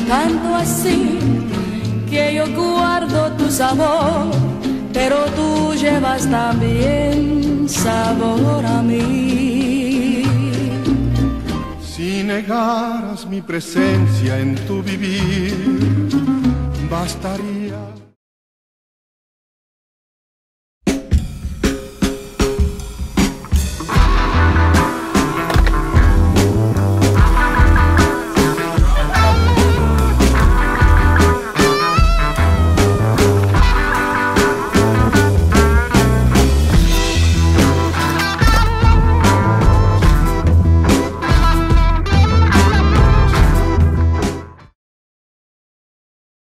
tanto así que yo guardo tu sabor, pero tú llevas también sabor a mí. Si negaras mi presencia en tu vivir, bastaría